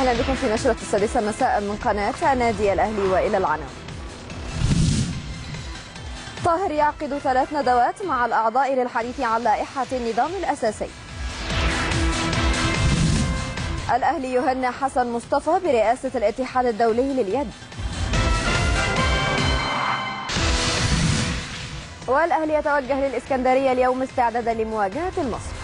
أهلا بكم في نشرة السادسة مساء من قناة نادي الأهلي، وإلى العناوين. طاهر يعقد 3 ندوات مع الأعضاء للحديث عن لائحة النظام الأساسي. الأهلي يهنئ حسن مصطفى برئاسة الاتحاد الدولي لليد. والأهلي يتوجه للإسكندرية اليوم استعدادا لمواجهة المصري.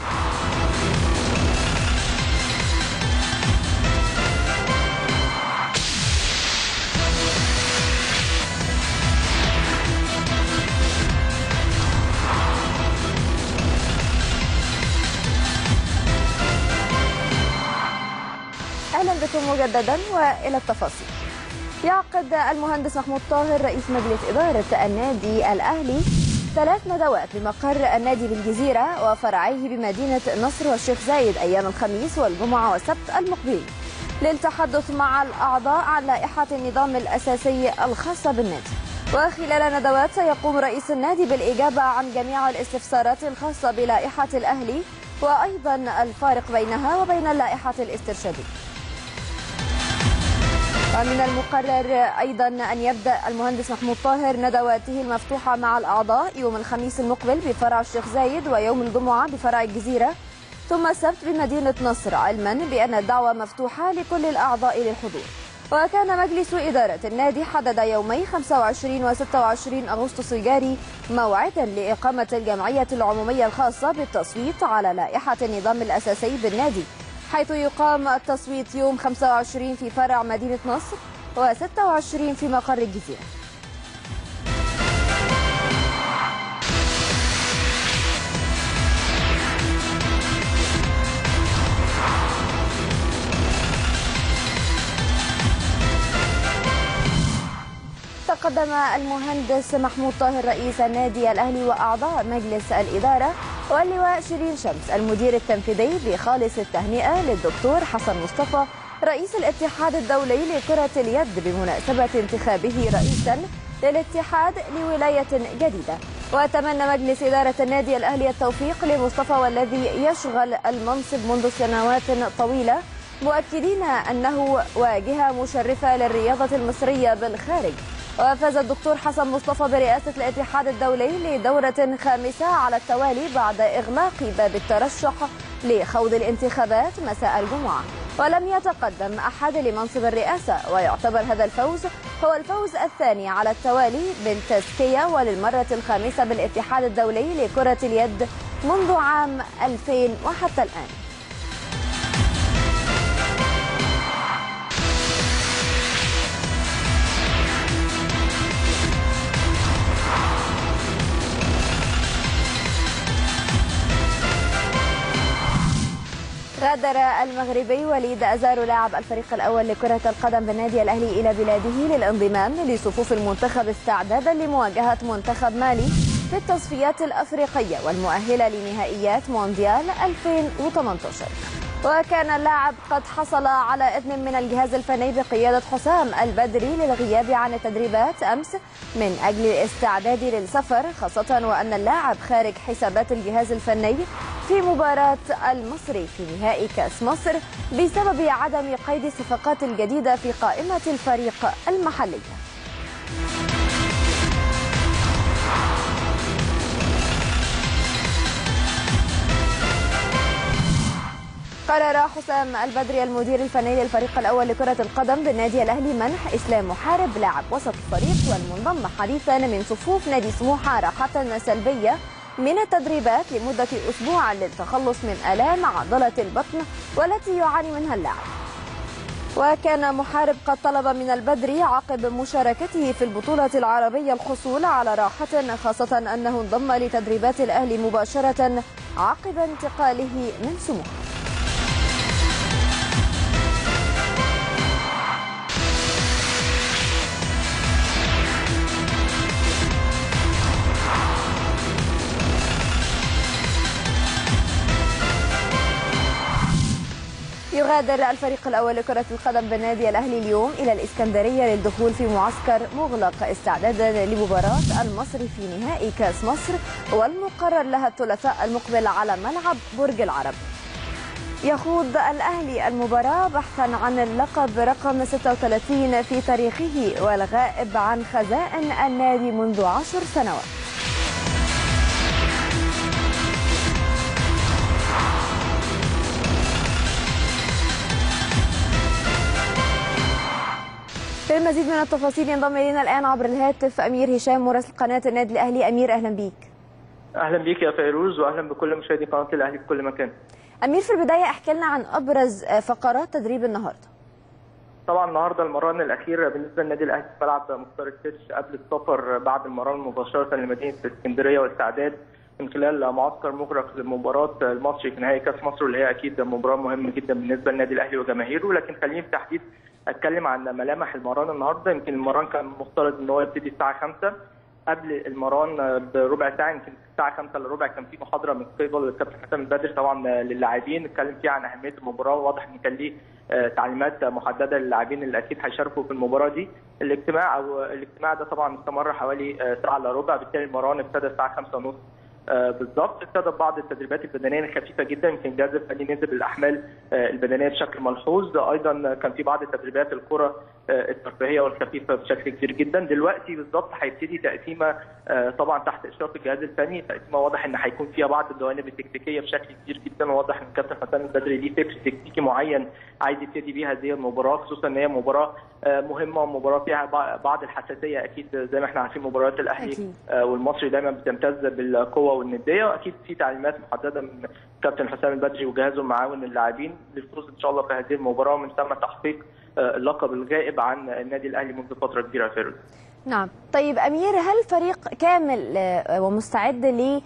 أهلا بكم مجددا وإلى التفاصيل. يعقد المهندس محمود طاهر رئيس مجلس إدارة النادي الأهلي 3 ندوات بمقر النادي بالجزيرة وفرعيه بمدينة نصر والشيخ زايد أيام الخميس والجمعة والسبت المقبلين للتحدث مع الأعضاء عن لائحة النظام الأساسي الخاصة بالنادي. وخلال ندوات سيقوم رئيس النادي بالإجابة عن جميع الاستفسارات الخاصة بلائحة الأهلي وأيضا الفارق بينها وبين اللائحة الاسترشادية. ومن المقرر أيضا أن يبدأ المهندس محمود طاهر ندواته المفتوحة مع الأعضاء يوم الخميس المقبل بفرع الشيخ زايد ويوم الجمعة بفرع الجزيرة ثم السبت بمدينة نصر، علما بأن الدعوة مفتوحة لكل الأعضاء للحضور. وكان مجلس إدارة النادي حدد يومي 25 و 26 أغسطس الجاري موعدا لإقامة الجمعية العمومية الخاصة بالتصويت على لائحة النظام الأساسي بالنادي، حيث يقام التصويت يوم 25 في فرع مدينة نصر و26 في مقر الجزيرة. تقدم المهندس محمود طاهر رئيس النادي الأهلي وأعضاء مجلس الإدارة واللواء شيرين شمس المدير التنفيذي بخالص التهنئة للدكتور حسن مصطفى رئيس الاتحاد الدولي لكرة اليد بمناسبة انتخابه رئيسا للاتحاد لولاية جديدة. وتمنى مجلس إدارة النادي الأهلي التوفيق لمصطفى والذي يشغل المنصب منذ سنوات طويلة، مؤكدين أنه واجهة مشرفة للرياضة المصرية بالخارج. وفاز الدكتور حسن مصطفى برئاسة الاتحاد الدولي لدورة 5 على التوالي بعد إغلاق باب الترشح لخوض الانتخابات مساء الجمعة، ولم يتقدم أحد لمنصب الرئاسة. ويعتبر هذا الفوز هو الفوز الثاني على التوالي بالتزكية وللمرة الخامسة بالاتحاد الدولي لكرة اليد منذ عام 2000 وحتى الآن. غادر المغربي وليد أزارو لاعب الفريق الأول لكرة القدم بالنادي الأهلي إلى بلاده للانضمام لصفوف المنتخب استعدادا لمواجهة منتخب مالي في التصفيات الأفريقية والمؤهلة لنهائيات مونديال 2018. وكان اللاعب قد حصل على إذن من الجهاز الفني بقيادة حسام البدري للغياب عن التدريبات أمس من أجل الاستعداد للسفر، خاصة وأن اللاعب خارج حسابات الجهاز الفني في مباراة المصري في نهائي كأس مصر بسبب عدم قيد الصفقات الجديدة في قائمة الفريق المحلية. قرر حسام البدري المدير الفني للفريق الأول لكرة القدم بالنادي الأهلي منح إسلام محارب لاعب وسط الفريق والمنضم حديثا من صفوف نادي سموحة راحة سلبية من التدريبات لمدة أسبوع للتخلص من آلام عضلة البطن والتي يعاني منها اللاعب. وكان محارب قد طلب من البدري عقب مشاركته في البطولة العربية الحصول على راحة، خاصة أنه انضم لتدريبات الأهلي مباشرة عقب انتقاله من سموحة. يغادر الفريق الأول لكرة القدم بالنادي الأهلي اليوم إلى الإسكندرية للدخول في معسكر مغلق استعدادا لمباراة المصري في نهائي كأس مصر، والمقرر لها الثلاثاء المقبل على ملعب برج العرب. يخوض الأهلي المباراة بحثا عن اللقب رقم 36 في تاريخه والغائب عن خزائن النادي منذ 10 سنوات. للمزيد من التفاصيل ينضم إلينا الآن عبر الهاتف أمير هشام مراسل قناة النادي الأهلي. أمير أهلا بيك. أهلا بيك يا فيروز وأهلا بكل مشاهدي قناة الأهلي في كل مكان. أمير، في البداية احكي لنا عن أبرز فقرات تدريب النهاردة. طبعا النهارده المران الأخير بالنسبة للنادي الأهلي في ملعب مختار التتش قبل السفر بعد المران مباشرة لمدينة اسكندرية والاستعداد من خلال معسكر مغلق لمباراة المصري في نهائي كأس مصر، واللي هي أكيد مباراة مهمة جدا بالنسبة للنادي الأهلي وجماهيره. لكن خليني بالتحديد اتكلم عن ملامح المران النهارده. يمكن المران كان مفترض ان هو يبتدي الساعه 5. قبل المران بربع ساعه، يمكن الساعه 5 الا ربع، كان في محاضره من قبل الكابتن حسام البدري طبعا للاعبين، اتكلم فيها عن اهميه المباراه، وواضح ان كان ليه تعليمات محدده للاعبين اللي اكيد هيشاركوا في المباراه دي. الاجتماع ده طبعا استمر حوالي ساعه الا ربع، بالتالي المران ابتدى الساعه 5:30 بالضبط. ابتدى بعض التدريبات البدنيه الخفيفه جدا، يمكن الجهاز الفني نزل الاحمال البدنيه بشكل ملحوظ. ايضا كان في بعض التدريبات الكره الترفيهيه والخفيفه بشكل كبير جدا. دلوقتي بالضبط هيبتدي تقسيمه طبعا تحت اشراف الجهاز الفني، تقسيمه واضح ان هيكون فيها بعض الجوانب التكتيكيه بشكل كبير جدا. واضح ان الكابتن حسام البدري ليه فكر تكتيكي معين عايز يبتدي بيها هذه المباراه، خصوصا ان هي مباراه مهمه ومباراه فيها بعض الحساسيه. اكيد زي ما احنا عارفين مباريات الاهلي والمصري دايما بتمتاز بالقوه والنديه، واكيد في تعليمات محدده من كابتن حسام البدري وجهازه معاون اللاعبين للفوز ان شاء الله في هذه المباراه، ومن ثم تحقيق اللقب الغائب عن النادي الاهلي منذ فتره كبيره يا فيروز. نعم، طيب أمير، هل فريق كامل ومستعد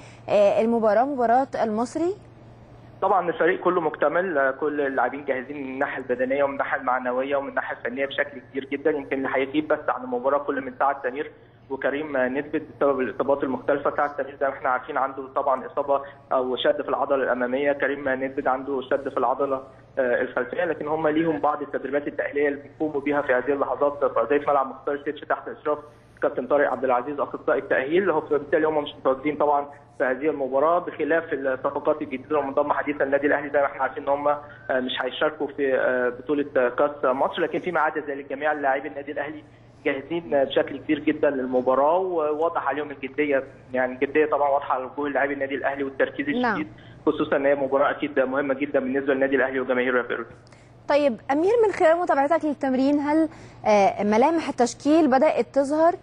للمباراه مباراه المصري؟ طبعا الفريق كله مكتمل، كل اللاعبين جاهزين من الناحيه البدنيه ومن الناحيه المعنويه ومن الناحيه الفنيه بشكل كبير جدا. يمكن اللي هيغيب بس عن المباراه كل من سعد سمير وكريم نثبت بسبب الاصابات المختلفه. سعد سمير زي ما احنا عارفين عنده طبعا اصابه او شد في العضله الاماميه، كريم نثبت عنده شد في العضله الخلفيه، لكن هم ليهم بعض التدريبات التاهيليه اللي بيقوموا بها في هذه اللحظات في ارضيه ملعب مختار التتش تحت اشراف كابتن طارق عبد العزيز اخصائي التاهيل. بالتالي هم مش متواجدين طبعا في هذه المباراه، بخلاف الصفقات الجديده المنضمه حديثا النادي الاهلي. زي ما احنا عارفين ان هم مش هيشاركوا في بطوله كاس مصر، لكن فيما عدا ذلك جميع لاعبي النادي الاهلي جاهزين بشكل كبير جدا للمباراه، وواضح عليهم الجديه، يعني الجديه طبعا واضحه على وجوه لاعبي النادي الاهلي والتركيز الشديد، خصوصا ان هي مباراه اكيد مهمه جدا بالنسبه للنادي الاهلي وجماهيره يا فيروز. طيب أمير، من خلال متابعتك للتمرين هل ملامح التشكيل بدأت تظهر؟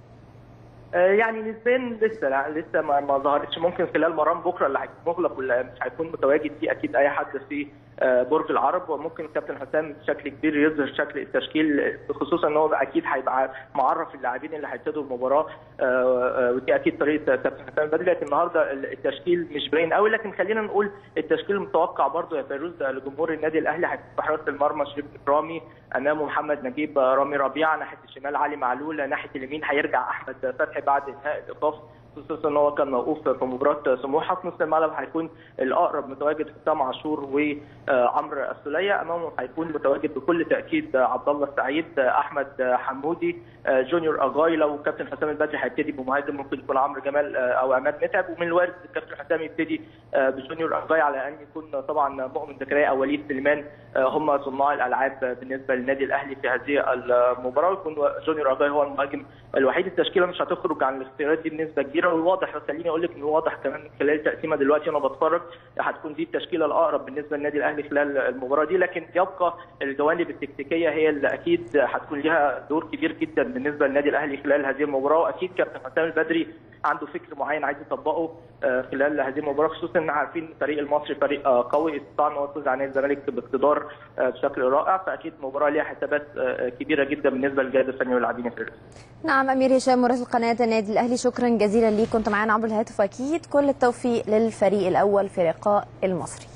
يعني نسبيا لسه ما ظهرتش. ممكن خلال مران بكره اللي هيكون مغلق واللي مش هيكون متواجد فيه اكيد اي حد في برج العرب، وممكن الكابتن حسام بشكل كبير يظهر شكل التشكيل، خصوصا ان هو اكيد هيبقى معرف اللاعبين اللي هيبتدوا المباراه، ودي اكيد طريقه كابتن حسام البدري. لكن النهارده التشكيل مش باين قوي، لكن خلينا نقول التشكيل المتوقع برضه يا فيروز لجمهور النادي الاهلي هيكون في حراسه المرمى شريف اكرامي، امامه محمد نجيب، رامي ربيعه، ناحيه الشمال علي معلول، ناحيه اليمين هيرجع احمد فتحي بعد انهاء الايقاف، خصوصا ان هو كان موقوف في مباراه سموحه. في نص الملعب هيكون الاقرب متواجد حسام عاشور وعمرو السوليه، امامه هيكون متواجد بكل تاكيد عبد الله السعيد، احمد حمودي، جونيور اجاي. لو كابتن حسام البدري هيبتدي بمهاجم ممكن يكون عمرو جمال او عماد متعب، ومن الوارد الكابتن حسام يبتدي بجونيور اجاي، على ان يكون طبعا مؤمن زكريا او وليد سليمان هم صناع الالعاب بالنسبه للنادي الاهلي في هذه المباراه، ويكون جونيور اجاي هو المهاجم الوحيد. التشكيله مش هتخرج عن الاختيارات دي بنسبه كبيره، والواضح خليني اقول لك ان واضح كمان خلال التقسيمه دلوقتي وانا بتفرج هتكون دي التشكيله الاقرب بالنسبه للنادي الاهلي خلال المباراه دي. لكن يبقى الجوانب التكتيكيه هي اللي اكيد هتكون لها دور كبير جدا بالنسبه للنادي الاهلي خلال هذه المباراه، واكيد كابتن حسام البدري عنده فكر معين عايز يطبقه خلال هذه المباراه، خصوصا ان عارفين الفريق المصري فريق قوي استطاع ان هو يفوز على نادي الزمالك باقتدار بشكل رائع، فاكيد المباراه ليها حسابات كبيره جدا بالنسبه للجهاز الفني واللاعبين. نعم، امير هشام مراسل قناه النادي الاهلي، شكرا جزيلا ليك، كنت معانا عبر الهاتف، واكيد كل التوفيق للفريق الاول في لقاء المصري.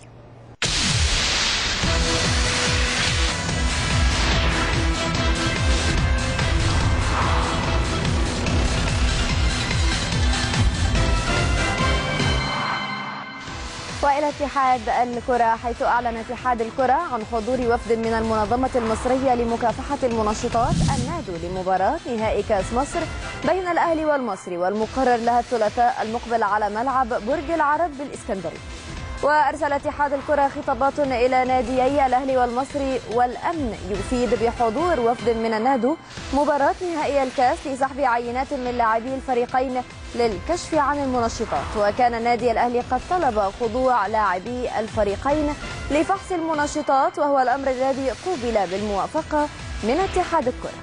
وإلى اتحاد الكرة، حيث أعلن اتحاد الكرة عن حضور وفد من المنظمة المصرية لمكافحة المنشطات النادو لمباراة نهائي كأس مصر بين الأهلي والمصري، والمقرر لها الثلاثاء المقبل على ملعب برج العرب بالإسكندرية. وأرسل اتحاد الكرة خطابات إلى ناديي الأهلي والمصري والأمن يفيد بحضور وفد من النادو مباراة نهائي الكاس لسحب عينات من لاعبي الفريقين للكشف عن المنشطات. وكان نادي الأهلي قد طلب خضوع لاعبي الفريقين لفحص المنشطات، وهو الأمر الذي قوبل بالموافقة من اتحاد الكرة.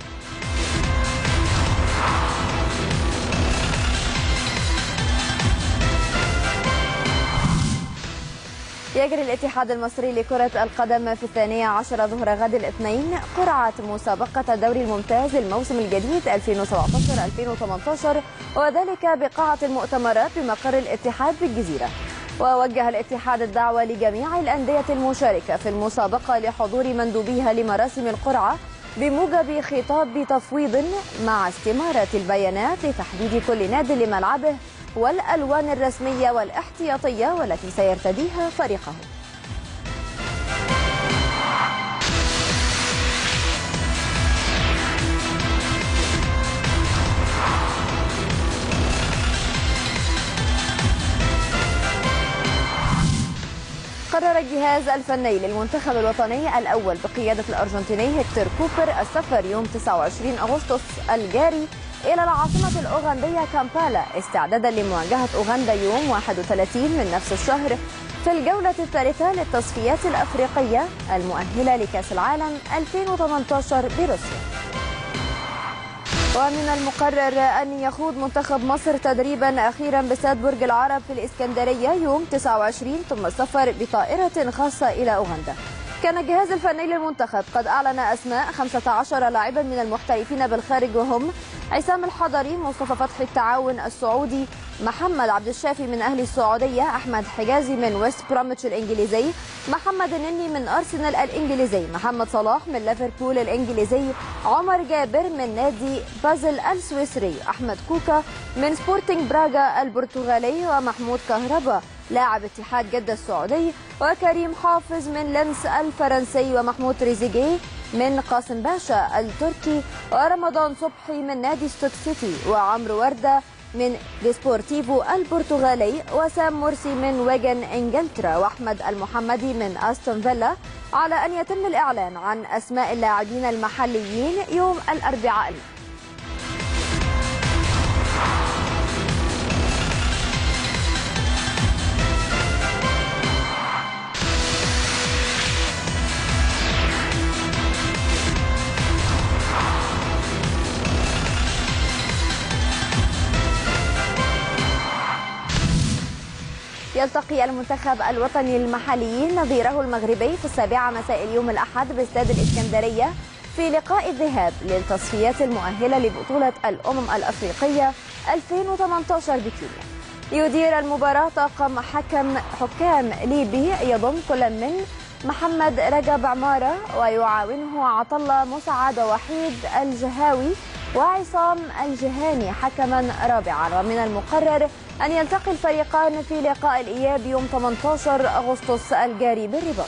يجري الاتحاد المصري لكرة القدم في 12 ظهر غد الاثنين قرعة مسابقة الدوري الممتاز الموسم الجديد 2017-2018، وذلك بقاعة المؤتمرات بمقر الاتحاد بالجزيرة. ووجه الاتحاد الدعوة لجميع الأندية المشاركة في المسابقة لحضور مندوبيها لمراسم القرعة بموجب خطاب تفويض مع استمارة البيانات لتحديد كل ناد لملعبه والألوان الرسمية والاحتياطية والتي سيرتديها فريقه. قرر الجهاز الفني للمنتخب الوطني الأول بقيادة الأرجنتيني هيكتور كوبر السفر يوم 29 أغسطس الجاري إلى العاصمة الأوغندية كامبالا استعدادا لمواجهة أوغندا يوم 31 من نفس الشهر في الجولة الثالثة للتصفيات الأفريقية المؤهلة لكأس العالم 2018 بروسيا. ومن المقرر أن يخوض منتخب مصر تدريبا أخيرا باستاد برج العرب في الإسكندرية يوم 29 ثم السفر بطائرة خاصة إلى أوغندا. كان الجهاز الفني للمنتخب قد أعلن أسماء 15 لاعبا من المحترفين بالخارج، وهم عصام الحضري، مصطفى فتحي التعاون السعودي، محمد عبد الشافي من أهلي السعودية، أحمد حجازي من ويست بروميتش الإنجليزي، محمد النني من أرسنال الإنجليزي، محمد صلاح من ليفربول الإنجليزي، عمر جابر من نادي بازل السويسري، أحمد كوكا من سبورتنج براغا البرتغالي، ومحمود كهربا لاعب اتحاد جدة السعودي، وكريم حافظ من لينس الفرنسي، ومحمود تريزيجيه من قاسم باشا التركي، ورمضان صبحي من نادي ستوك سيتي، وعمرو وردة من ديسبورتيفو البرتغالي، وسام مرسي من ويجن انجلترا، واحمد المحمدي من استون فيلا، على ان يتم الاعلان عن اسماء اللاعبين المحليين يوم الاربعاء. يلتقي المنتخب الوطني المحليين نظيره المغربي في 7 مساء اليوم الأحد باستاد الإسكندرية في لقاء الذهاب للتصفيات المؤهلة لبطولة الأمم الأفريقية 2018 بكينيا. يدير المباراة طاقم حكام ليبي يضم كل من محمد رجب عمارة، ويعاونه عطلة مسعد وحيد الجهاوي وعصام الجهاني حكما رابعا. ومن المقرر أن يلتقي الفريقان في لقاء الإياب يوم 18 أغسطس الجاري بالرباط.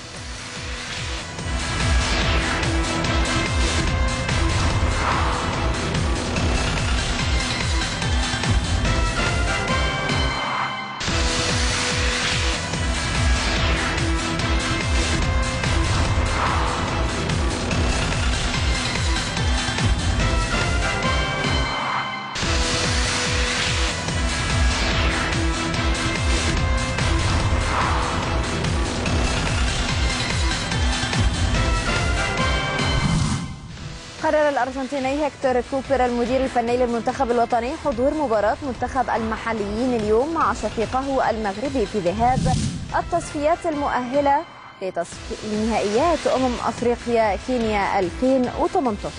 قرر الأرجنتيني هيكتور كوبر المدير الفني للمنتخب الوطني حضور مباراة منتخب المحليين اليوم مع شقيقه المغربي في ذهاب التصفيات المؤهلة لنهائيات أفريقيا كينيا 2018.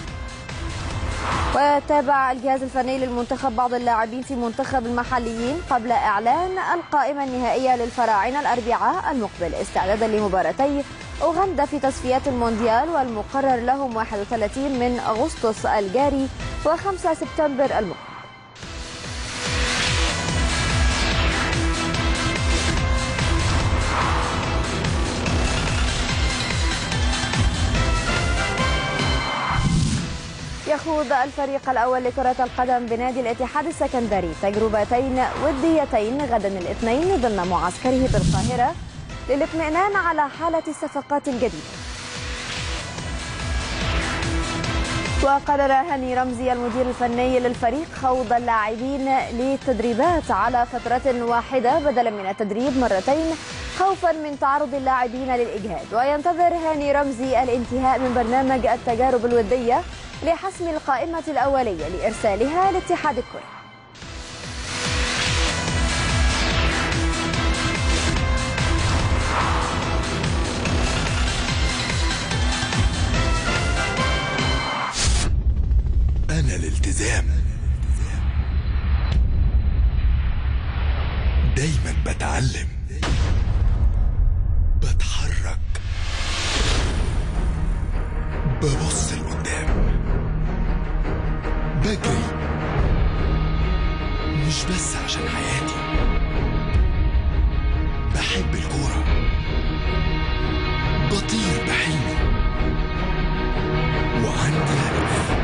وتابع الجهاز الفني للمنتخب بعض اللاعبين في منتخب المحليين قبل إعلان القائمة النهائية للفراعنة الأربعاء المقبل استعدادا لمباراتي أوغندا في تصفيات المونديال، والمقرر لهم 31 من أغسطس الجاري و5 سبتمبر المقبل. يخوض الفريق الأول لكرة القدم بنادي الاتحاد السكندري تجربتين وديتين غدا الاثنين ضمن معسكره بالقاهرة للاطمئنان على حالة الصفقات الجديدة. وقرر هاني رمزي المدير الفني للفريق خوض اللاعبين للتدريبات على فترة واحدة بدلا من التدريب مرتين خوفا من تعرض اللاعبين للإجهاد. وينتظر هاني رمزي الانتهاء من برنامج التجارب الودية لحسم القائمة الأولية لإرسالها لاتحاد الكرة. أنا الالتزام دايما بتعلم، بتحرك، ببص لقدام، بجري مش بس عشان حياتي، بحب الكورة، بطير بحلمي وعندي هدف.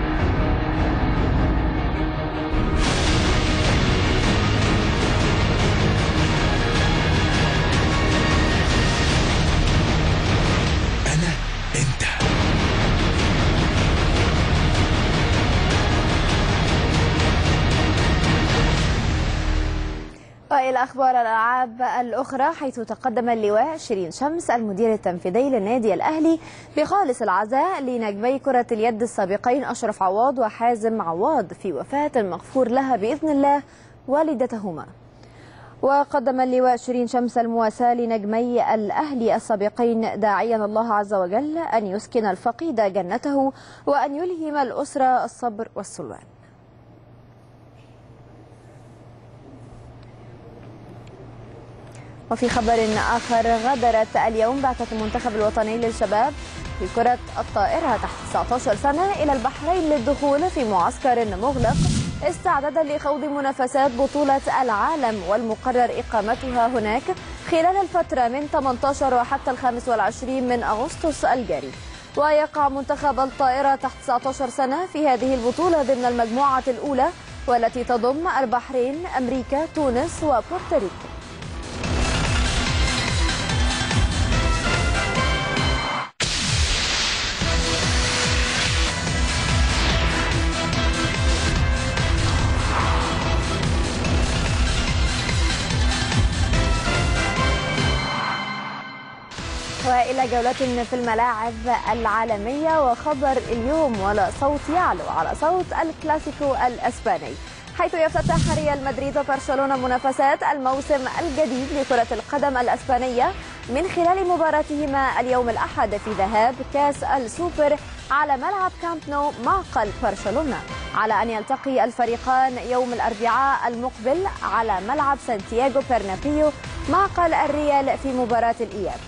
وإلى أخبار الألعاب الأخرى، حيث تقدم اللواء شيرين شمس المدير التنفيذي للنادي الأهلي بخالص العزاء لنجمي كرة اليد السابقين أشرف عواد وحازم عواد في وفاة مغفور لها بإذن الله والدتهما. وقدم اللواء شيرين شمس المواساة لنجمي الأهلي السابقين داعيا الله عز وجل أن يسكن الفقيد جنته وأن يلهم الأسرة الصبر والسلوان. وفي خبر آخر، غادرت اليوم بعثة المنتخب الوطني للشباب في كرة الطائرة تحت 19 سنة إلى البحرين للدخول في معسكر مغلق استعدادا لخوض منافسات بطولة العالم، والمقرر إقامتها هناك خلال الفترة من 18 وحتى 25 من أغسطس الجاري. ويقع منتخب الطائرة تحت 19 سنة في هذه البطولة ضمن المجموعة الأولى والتي تضم البحرين، أمريكا، تونس وبورتوريكو. وإلى جولة في الملاعب العالمية، وخبر اليوم ولا صوت يعلو على صوت الكلاسيكو الأسباني، حيث يفتتح ريال مدريد وبرشلونة منافسات الموسم الجديد لكرة القدم الأسبانية من خلال مباراتهما اليوم الأحد في ذهاب كاس السوبر على ملعب كامب نو معقل برشلونة، على أن يلتقي الفريقان يوم الأربعاء المقبل على ملعب سانتياغو برنابيو معقل الريال في مباراة الإياب.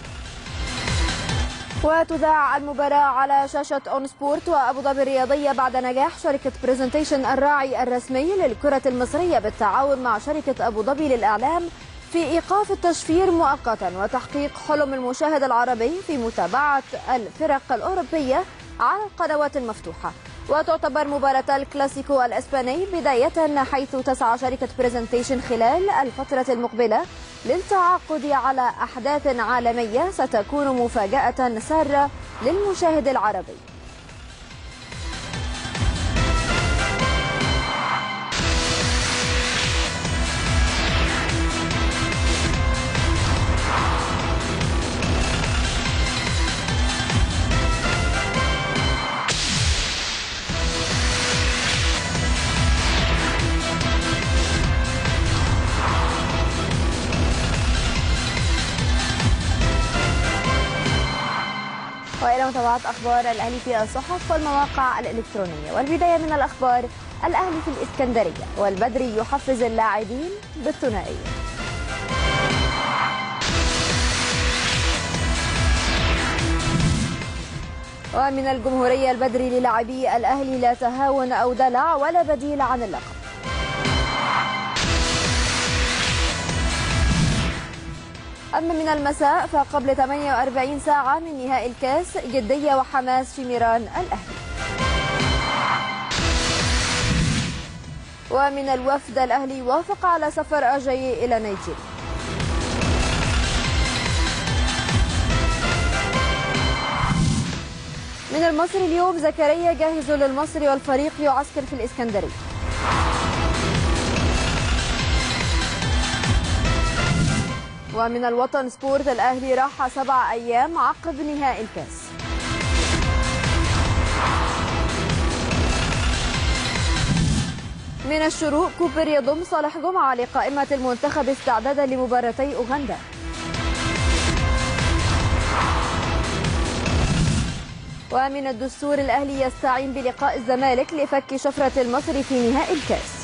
وتذاع المباراة على شاشة أون سبورت وأبو ظبي الرياضية بعد نجاح شركة بريزنتيشن الراعي الرسمي للكرة المصرية بالتعاون مع شركة أبو ظبي للإعلام في إيقاف التشفير مؤقتا وتحقيق حلم المشاهد العربي في متابعة الفرق الأوروبية على القنوات المفتوحة. وتعتبر مباراة الكلاسيكو الإسباني بداية، حيث تسعى شركة بريزنتيشن خلال الفترة المقبلة للتعاقد على أحداث عالمية ستكون مفاجأة سارة للمشاهد العربي. وإلى متابعة أخبار الأهلي في الصحف والمواقع الإلكترونية، والبداية من الأخبار. الأهلي في الإسكندرية والبدري يحفز اللاعبين بالثنائية. ومن الجمهورية، البدري للاعبي الأهلي لا تهاون أو دلع ولا بديل عن اللقب. أما من المساء، فقبل 48 ساعة من نهائي الكاس، جدية وحماس في ميران الأهلي. ومن الوفد، الأهلي وافق على سفر أجاي إلى نيجيريا. المصري اليوم زكريا جاهز للمصري والفريق يعسكر في الإسكندرية. ومن الوطن سبورت الأهلي راح 7 أيام عقب نهائي الكاس. من الشروق كوبر يضم صالح جمعة لقائمة المنتخب استعدادا لمباراتي أوغندا. ومن الدستور الأهلي يستعين بلقاء الزمالك لفك شفرة المصري في نهائي الكاس.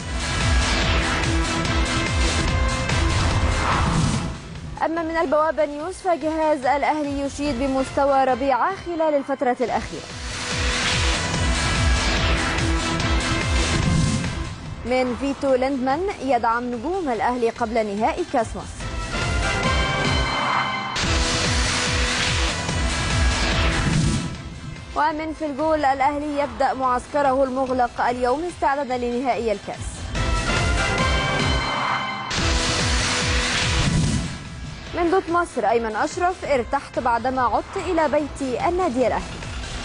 أما من البوابة نيوز فجهاز الأهلي يشيد بمستوى ربيعة خلال الفترة الأخيرة. من فيتو ليندمان يدعم نجوم الأهلي قبل نهائي كاس مصر. ومن في الجول الأهلي يبدأ معسكره المغلق اليوم استعدادا لنهائي الكاس. من دوت مصر أيمن أشرف ارتحت بعدما عدت إلى بيت النادي الأهلي.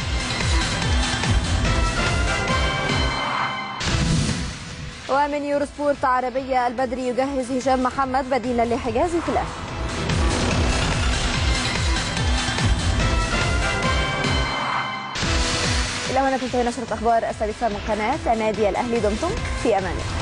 ومن يورو سبورت عربية البدري يجهز هشام محمد بديلا لحجازي في الأهلي. إلى هنا تنتهي نشرة أخبار السادسة من قناة النادي الأهلي. دمتم في أمان الله.